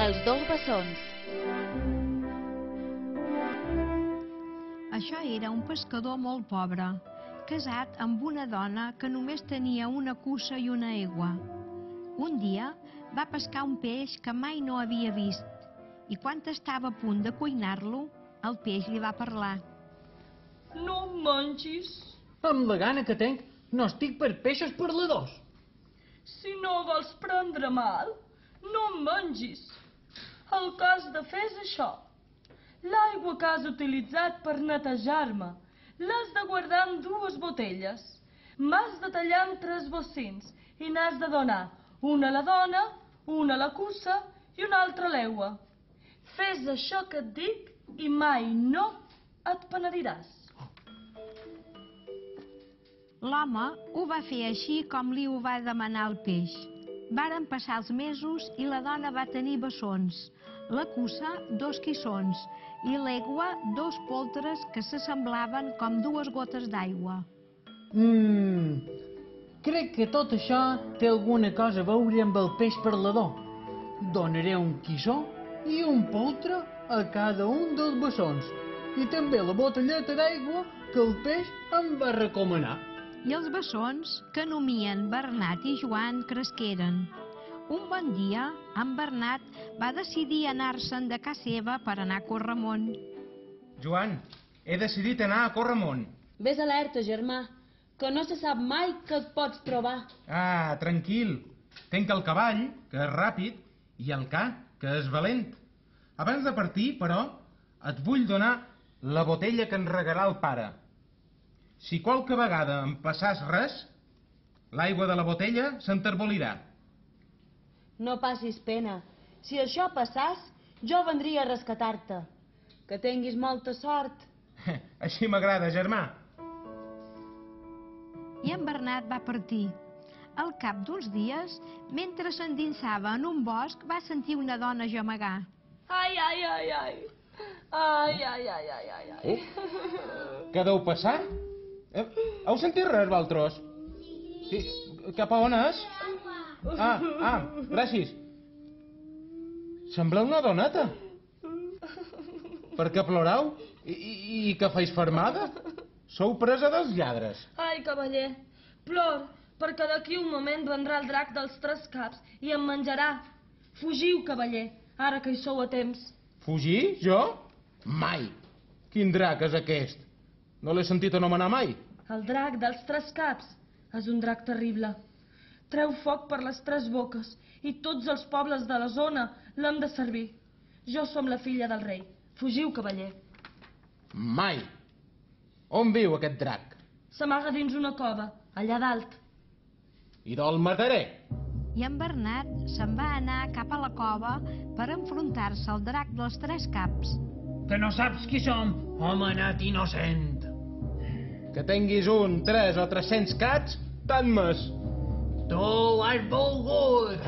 Els dos bessons. Això era un pescador molt pobre, casat amb una dona que només tenia una cussa i una aigua. Un dia va pescar un peix que mai no havia vist i quan estava a punt de cuinar-lo, el peix li va parlar. No em mengis. Amb la gana que tenc, no estic per peixos parladors. Si no vols prendre mal, no em mengis. El que has de fer és això. L'aigua que has utilitzat per netejar-me l'has de guardar en 2 botelles. M'has de tallar en 3 bocins i n'has de donar una a la dona, una a la cussa i una altra a l'egua. Fes això que et dic i mai no et penediràs. L'home ho va fer així com li ho va demanar el peix. Varen passar els mesos i la dona va tenir bessons, la cussa 2 quissons i l'egua 2 poltres que s'assemblaven com 2 gotes d'aigua. Crec que tot això té alguna cosa a veure amb el peix parlador. Donaré un quissó i un poltre a cada un dels bessons i també la botelleta d'aigua que el peix em va recomanar. I els bessons, que nomien Bernat i Joan, cresqueren. Un bon dia, en Bernat va decidir anar-se'n de casa seva per anar a Corramont. Joan, he decidit anar a Corramont. Ves alerta, germà, que no se sap mai que et pots trobar. Ah, tranquil. Tenc el cavall, que és ràpid, i el ca, que és valent. Abans de partir, però, et vull donar la botella que ens regalà el pare. Si qualque vegada em passàs res, l'aigua de la botella s'enterbolirà. No passis pena. Si això passàs, jo vendria a rescatar-te. Que tinguis molta sort. Així m'agrada, germà. I en Bernat va partir. Al cap d'uns dies, mentre s'endinsava en un bosc, va sentir una dona gemegar. Ai, ai, ai, ai. Ai, ai, ai, ai, ai, ai. Què deu passar? Heu sentit res, vosaltres? Sí. Cap a on és? Gràcies. Sembla una doneta. Per què ploreu? I què feis fermada? Sou presa dels lladres. Ai, cavaller, plor, perquè d'aquí un moment vendrà el drac dels 3 caps i em menjarà. Fugiu, cavaller, ara que hi sou a temps. Fugir? Jo? Mai. Quin drac és aquest? No l'he sentit anomenar mai. El drac dels 3 caps és un drac terrible. Treu foc per les 3 boques i tots els pobles de la zona l'han de servir. Jo som la filla del rei. Fugiu, cavaller. Mai. On viu aquest drac? S'amaga dins una cova, allà dalt. I el mataré. I en Bernat se'n va anar cap a la cova per enfrontar-se al drac dels 3 caps. Que no saps qui som, home nat innocent. Que tinguis 1, 3 o 300 cats, tant més. Tu has volgut.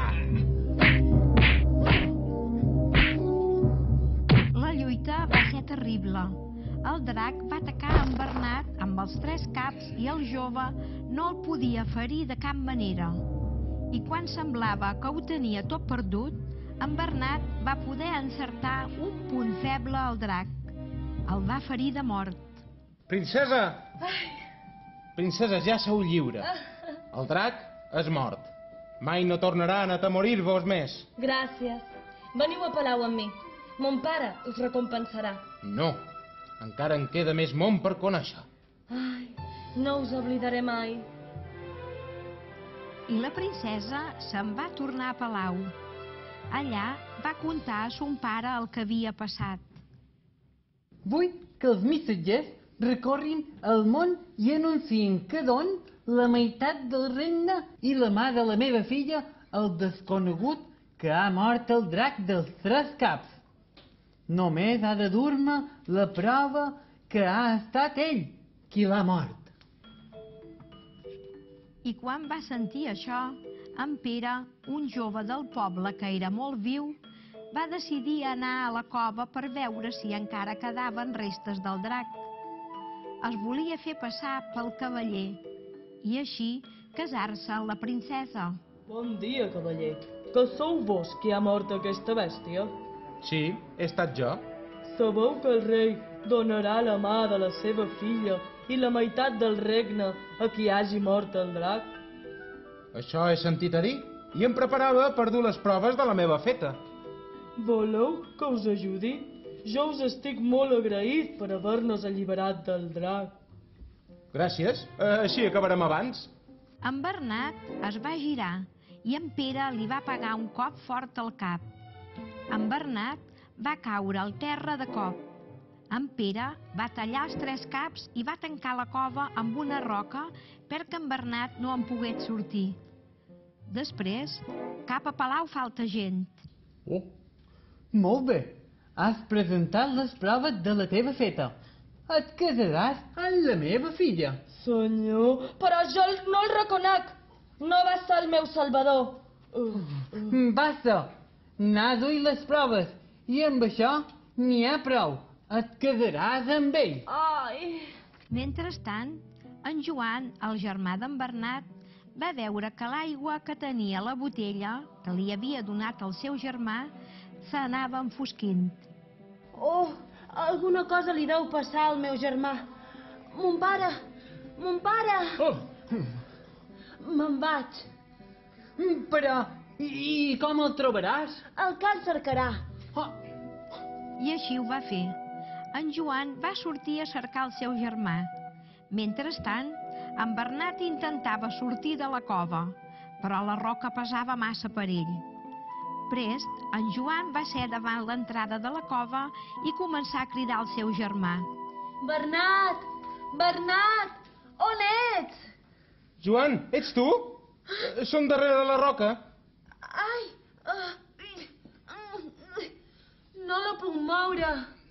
La lluita va ser terrible. El drac va atacar en Bernat amb els 3 caps i el jove no el podia ferir de cap manera. I quan semblava que ho tenia tot perdut, en Bernat va poder encertar un punt feble al drac. El va ferir de mort. Princesa! Princesa, ja sou lliure. El drac és mort. Mai no tornaran a atemorir-vos més. Gràcies. Veniu a Palau amb mi. Mon pare us recompensarà. No, encara en queda més món per conèixer. Ai, no us oblidaré mai. I la princesa se'n va tornar a Palau. Allà va contar a son pare el que havia passat. Vull que els missatgers recorrin el món i anunciïn que don la meitat del regne i la mà de la meva filla al desconegut que ha mort el drac dels 3 caps. Només ha de dur-me la prova que ha estat ell qui l'ha mort. I quan va sentir això, en Pere, un jove del poble que era molt viu, va decidir anar a la cova per veure si encara quedaven restes del drac. Es volia fer passar pel cavaller i així casar-se amb la princesa. Bon dia, cavaller. que sou vos qui ha mort aquesta bèstia? Sí, he estat jo. Sabeu que el rei donarà la mà de la seva filla i la meitat del regne a qui hagi mort el drac? Això he sentit a dir i em preparava per dur les proves de la meva feta. Voleu que us ajudi? Jo us estic molt agraït per haver-nos alliberat del drac. Gràcies, així acabarem abans. En Bernat es va girar i en Pere li va pegar un cop fort al cap. En Bernat va caure al terra de cop. En Pere va tallar els 3 caps i va tancar la cova amb una roca perquè en Bernat no en pogués sortir. Després, cap a palau falta gent. Oh, molt bé. Has presentat les proves de la teva feta. Et casaràs amb la meva filla. Senyor, però jo no el reconec. No va ser el meu salvador. Basta, n'ha duit les proves i amb això n'hi ha prou. Et casaràs amb ell. Ai... Mentrestant, en Joan, el germà d'en Bernat, va veure que l'aigua que tenia a la botella, que li havia donat el seu germà, s'anava enfosquint. Oh, alguna cosa li deu passar al meu germà. Mon pare! Mon pare! Oh, Me'n vaig. però, i com el trobaràs? El can cercarà. Oh, I així ho va fer. En Joan va sortir a cercar el seu germà. Mentrestant, en Bernat intentava sortir de la cova, però la roca pesava massa per ell. Prest, en Joan va ser davant l'entrada de la cova i començar a cridar al seu germà. Bernat! Bernat! On ets? Joan, ets tu? Som darrere de la roca. Ai! No la puc moure.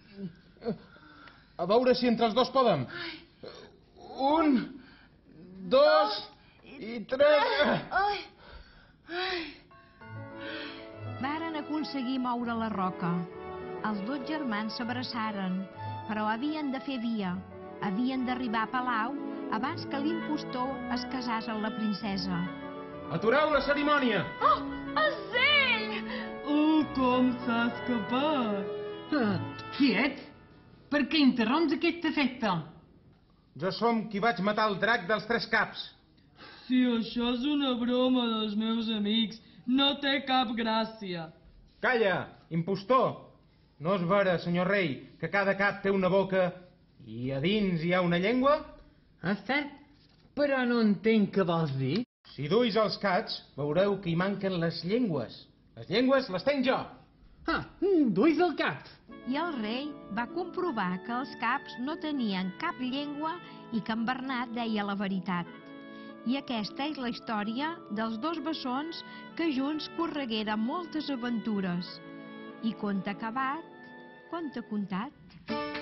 A veure si entre els dos podem. 1, 2 i 3... Ai! Ai! Varen aconseguir moure la roca. Els 2 germans s'abraçaren, però havien de fer via. Havien d'arribar a palau abans que l'impostor es casàs amb la princesa. Atureu la cerimònia! Oh! És ell! Oh, com s'ha escapat! qui ets? Per què interromps aquesta festa? Jo som qui vaig matar el drac dels 3 caps. Si això és una broma dels meus amics, no té cap gràcia. Calla, impostor! No és vera, senyor rei, que cada cap té una boca i a dins hi ha una llengua? És cert, però no entenc què vols dir. Si duis els cats, veureu que hi manquen les llengües. Les llengües les tenc jo. Duis el cap. I el rei va comprovar que els caps no tenien cap llengua i que en Bernat deia la veritat. I aquesta és la història dels 2 bessons que junts corregueren moltes aventures. I conte acabat, conte contat.